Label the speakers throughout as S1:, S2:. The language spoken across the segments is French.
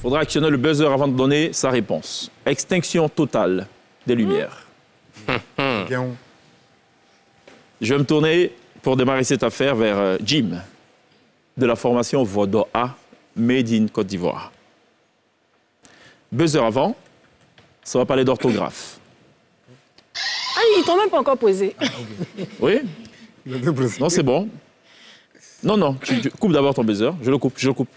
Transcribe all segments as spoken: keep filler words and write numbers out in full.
S1: faudra actionner le buzzer avant de donner sa réponse. Extinction totale des lumières.
S2: Bien.
S1: Je vais me tourner pour démarrer cette affaire vers euh, Jim, de la formation Vodoa, Made in Côte d'Ivoire. Buzzer avant, ça va parler d'orthographe.
S3: Ah, ils t'ont même pas encore posé.
S1: Oui? Non, c'est bon. Non, non, tu, tu coupes d'abord ton buzzer. Je le coupe, je le coupe.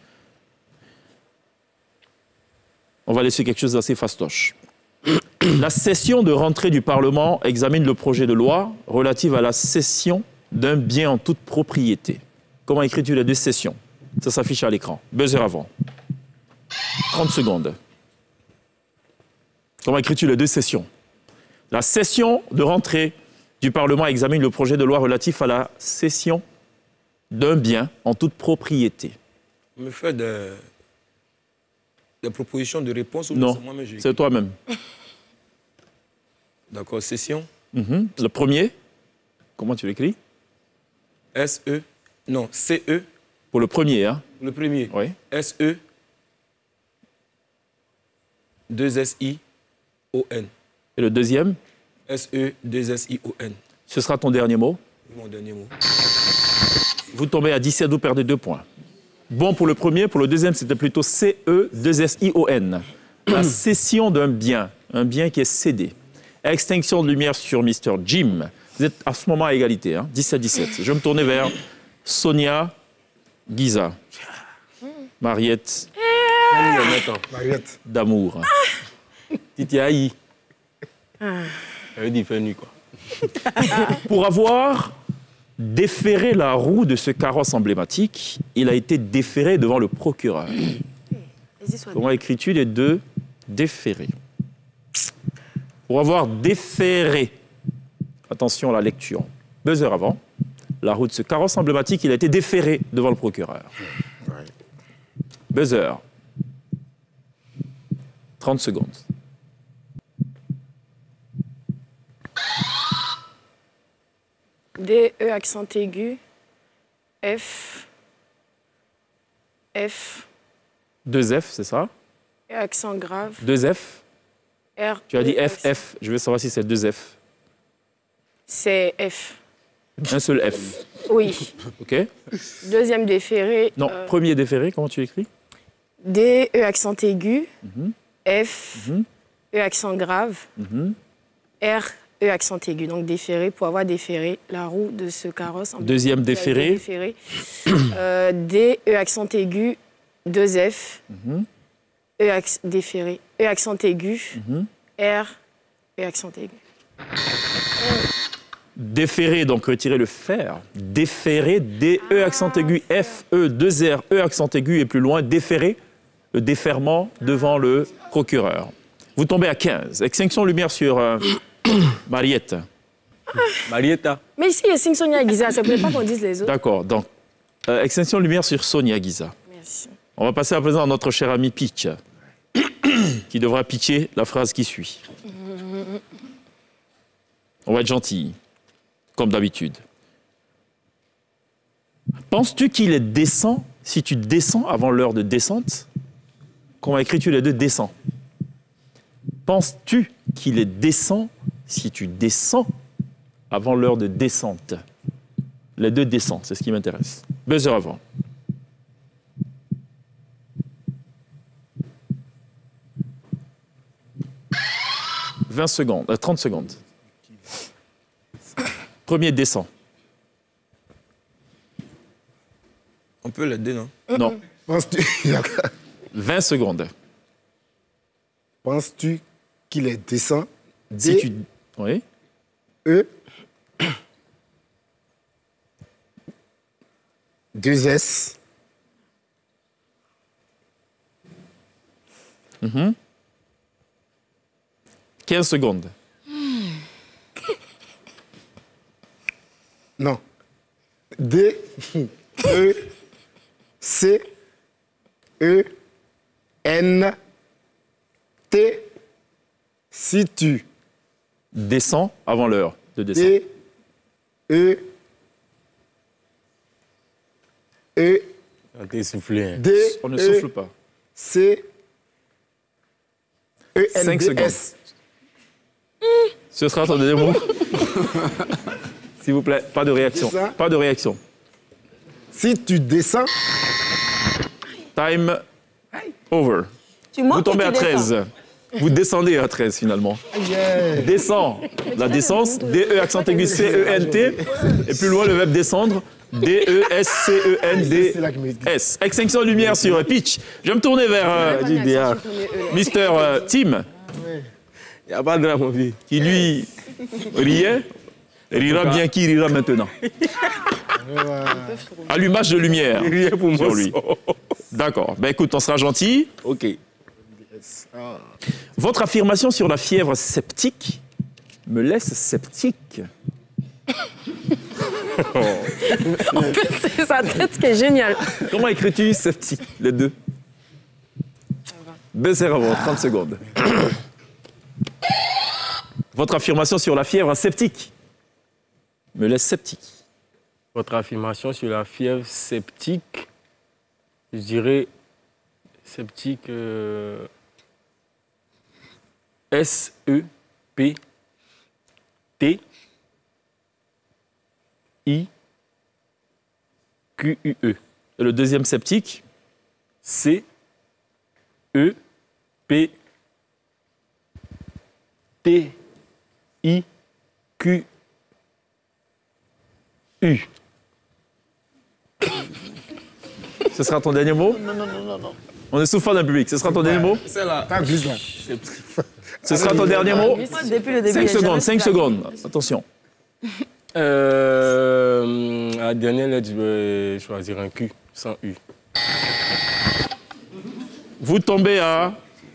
S1: On va laisser quelque chose d'assez fastoche. La session de rentrée du Parlement examine le projet de loi relative à la cession d'un bien en toute propriété. Comment écris-tu les deux sessions? Ça s'affiche à l'écran. Buzzer avant. trente secondes. Comment écris-tu les deux sessions? La session de rentrée du Parlement examine le projet de loi relatif à la cession d'un bien en toute propriété.
S4: On me fait des, des propositions de réponse ou
S1: Non, c'est toi-même.
S4: D'accord, session.
S1: Mm-hmm. Le premier, comment tu l'écris?
S4: S E, non, C E.
S1: Pour le premier, hein?
S4: Le premier.
S1: Oui.
S4: S E, deux S I O N.
S1: Et le deuxième?
S4: S E, deux S I O N.
S1: Ce sera ton dernier mot?
S4: Mon dernier mot.
S1: Vous tombez à dix-sept, vous perdez deux points. Bon pour le premier, pour le deuxième, c'était plutôt C E, deux S I O N. La cession d'un bien, un bien qui est cédé. Extinction de lumière sur mister Jim. Vous êtes à ce moment à égalité, hein, dix-sept dix-sept. Je vais me tourner vers Sonia Giza. Mariette.
S2: Mariette.
S1: D'amour. Titi Aïe.
S4: Elle dit fait nuit, quoi.
S1: Pour avoir déféré la roue de ce carrosse emblématique, il a été déféré devant le procureur. Comment écris-tu les deux déférés? Pour avoir déféré, attention à la lecture, buzzer avant, la roue de ce carrosse emblématique, il a été déféré devant le procureur. Buzzer. trente secondes.
S3: D, E, accent aigu, F, F.
S1: Deux F, c'est ça?
S3: E, accent grave.
S1: Deux F?
S3: R.
S1: Tu as dit
S3: E,
S1: F, F. Je veux savoir si c'est deux F.
S3: C'est F.
S1: Un seul F.
S3: Oui.
S1: OK.
S3: Deuxième déféré.
S1: Non,
S3: euh,
S1: premier déféré, comment tu écris?
S3: D, E, accent aigu,
S1: Mm-hmm.
S3: F,
S1: Mhm.
S3: E, accent grave,
S1: Mm-hmm.
S3: R, E, accent aigu. Donc déféré, pour avoir déféré la roue de ce carrosse. En
S1: Deuxième déféré.
S3: déféré. euh, D, E, accent aigu, deux F,
S1: Mm-hmm.
S3: E, acc- déféré, E, accent aigu,
S1: Mm-hmm.
S3: R, E, accent aigu.
S1: Déféré, donc retirer le fer. Déféré, D, E, accent aigu, F, E, deux R, E, accent aigu, et plus loin, déféré, le déferment devant le procureur. Vous tombez à quinze. Extinction de lumière sur euh, Mariette.
S4: Marietta.
S3: Mais ici, il y a Sing Sonia Giza, ça ne plaît pas qu'on dise les autres.
S1: D'accord, donc, euh, extinction de lumière sur Sonia Giza.
S3: Merci.
S1: On va passer à présent à notre cher ami Pitch, qui devra pitcher la phrase qui suit. On va être gentil, comme d'habitude. Penses-tu qu'il est décent si tu descends avant l'heure de descente? Comment écris-tu les deux descends? Penses-tu qu'il est décent si tu descends avant l'heure de descente? Les deux descends, c'est ce qui m'intéresse. Buzzer avant. vingt secondes, euh, trente secondes. Premier descend.
S4: On peut l'aider, non?
S1: Non.
S2: Penses-tu
S1: vingt secondes.
S2: Penses-tu qu'il est décent?
S1: Si
S2: D,
S1: tu... Oui.
S2: E, deux S,
S1: quinze secondes.
S2: non. D, E, C, E, N, T, si tu.
S1: Descends avant l'heure de descente.
S2: D, E, E,
S4: T'es soufflé.
S2: D,
S1: On ne
S2: E,
S1: souffle pas.
S2: C, E, N,
S1: Cinq
S2: D,
S1: secondes.
S2: S.
S1: Ce sera ton dernier mot. S'il vous plaît, pas de réaction.
S2: C'est ça.
S1: Pas de réaction.
S2: Si tu descends,
S1: Time over.
S5: Tu montes
S1: Vous tombez
S5: ou
S1: à
S5: tu descends?
S1: treize. Vous descendez à treize finalement.
S2: yeah.
S1: Descend. La descence, D E accent aigu C E N T. Et plus loin, le verbe descendre, D E S C E N D
S2: C'est là que me-
S1: S. Extinction de lumière sur Pitch. Je vais me tourner vers euh, Mister euh, Tim,
S4: Il n'y a pas de drame, mon vieux.
S1: qui lui riait. Rira bien qui rira maintenant. Allumage de lumière
S4: Rien pour moi.
S1: sur lui. D'accord. Ben écoute, on sera gentil.
S4: OK.
S1: Votre affirmation sur la fièvre septique me laisse sceptique.
S3: En plus, c'est sa tête qui est géniale.
S1: Comment écris-tu sceptique, les deux? Baissez avant, trente secondes. Votre affirmation sur la fièvre septique me laisse sceptique.
S4: Votre affirmation sur la fièvre septique, je dirais septique euh, S E P T I Q U E.
S1: Et le deuxième sceptique,
S4: C E P T I Q U.
S1: ce sera ton dernier mot? Non, non, non, non. On est sous fin d'un public. Ce sera ton dernier mot?
S4: C'est là.
S2: T'as glisse là.
S1: Ce sera ton dernier mot?
S5: Moi, depuis le début,
S1: cinq
S5: il y a
S1: secondes,
S5: jamais
S1: cinq
S5: fait la-
S1: secondes. Attention.
S4: Euh, à la dernière lettre, je vais choisir un Q sans U.
S1: Vous tombez à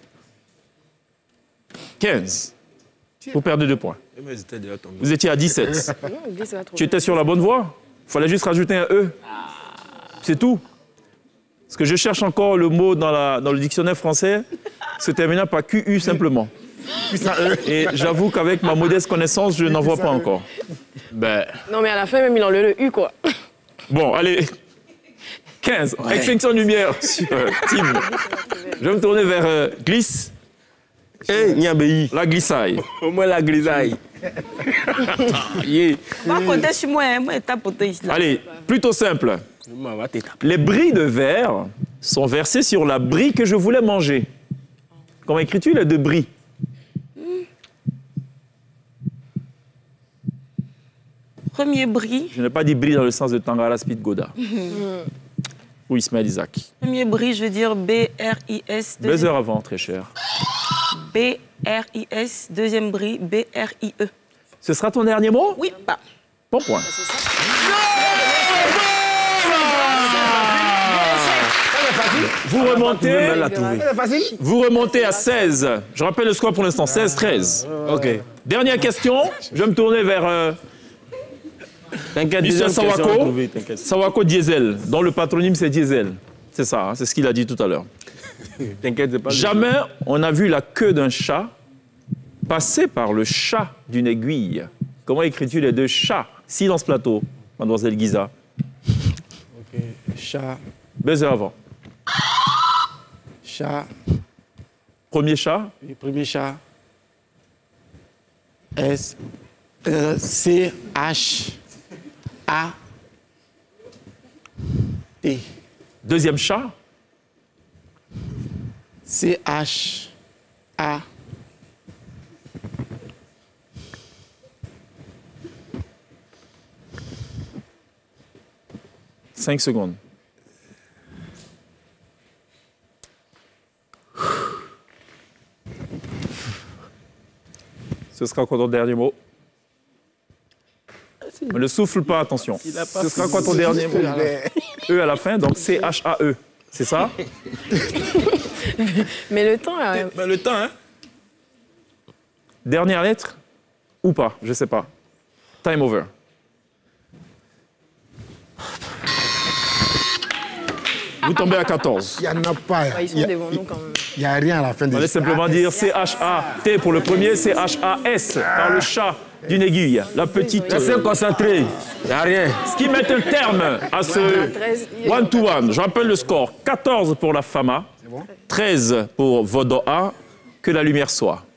S1: quinze. Vous perdez deux points.
S4: Mais j'étais déjà tombé.
S1: Vous étiez à dix-sept.
S3: Non, oublie, ça va trop
S1: Tu
S3: bien.
S1: étais sur la bonne voie. Il fallait juste rajouter un E. C'est tout. Parce que je cherche encore le mot dans, la, dans le dictionnaire français se terminant par Q U simplement. Et j'avoue qu'avec ma modeste connaissance, je n'en vois pas encore. Ben,
S3: Non, mais à la fin, même, il enlève le U, quoi.
S1: bon, allez. quinze. Extinction de lumière sur euh, Tim. Je vais me tourner vers euh, Glisse.
S4: Eh, Niabéi.
S1: La glissaille.
S4: Au moins la grisaille. Yeah.
S5: Va compter sur moi, hein. Moi, je tape pour toi ici, là.
S1: Allez, plutôt simple.
S4: Moi, va te taper.
S1: Les bris de verre sont versés sur la brie que je voulais manger. Comment écris-tu les deux bris?
S5: Premier bris,
S1: Je n'ai pas dit bris dans le sens de Tangara Speed Goda. Ou Ismaël Isaac.
S5: premier bris, je veux dire B R I S.
S1: Deux
S5: Deuxième,
S1: heures avant, très cher.
S5: B R I S, deuxième bris, B R I E.
S1: Ce sera ton dernier mot?
S5: Oui, pas.
S1: Bon point. Vous remontez,
S2: C'est facile.
S1: vous remontez à seize. Je rappelle le score pour l'instant, seize treize.
S4: OK.
S1: Dernière question, je vais me tourner vers euh,
S4: T'inquiète,
S1: Mister
S4: deuxième question à
S1: Sawako.
S4: trouver, t'inquiète.
S1: Sawako Diesel, dont le patronyme c'est Diesel. C'est ça, hein, c'est ce qu'il a dit tout à l'heure.
S4: T'inquiète, c'est pas...
S1: Jamais on n'a vu la queue d'un chat passer par le chat d'une aiguille. Comment écris-tu les deux chats? Si dans ce plateau, mademoiselle Giza.
S2: Ok. Chat,
S1: Baiser avant.
S2: chat,
S1: Premier chat,
S2: le premier chat. S, euh, C, H, A, T.
S1: deuxième chat,
S2: C, H, A.
S1: cinq secondes. Ce sera quoi ton dernier mot? Ne le souffle pas, attention. Ce sera quoi ton dernier mot? E à la fin, donc C H A E. C'est ça?
S3: Mais le temps, euh,
S4: Ben, le temps, hein?
S1: Dernière lettre? Ou pas? Je sais pas. Time over. Vous tombez à quatorze.
S2: Il n'y en a pas.
S3: bah, ils sont devant nous quand même.
S2: Il n'y a rien à la fin des
S1: On allait simplement dire C H A T pour le premier, C H A S par le chat d'une aiguille. La petite.
S4: Restez concentré. Il n'y a rien.
S1: Ce qui met un terme à ce
S3: treize, il y a-
S1: one-to-one. Je rappelle le score. quatorze pour la Fama,
S2: bon?
S1: treize pour Vodoa, que la lumière soit.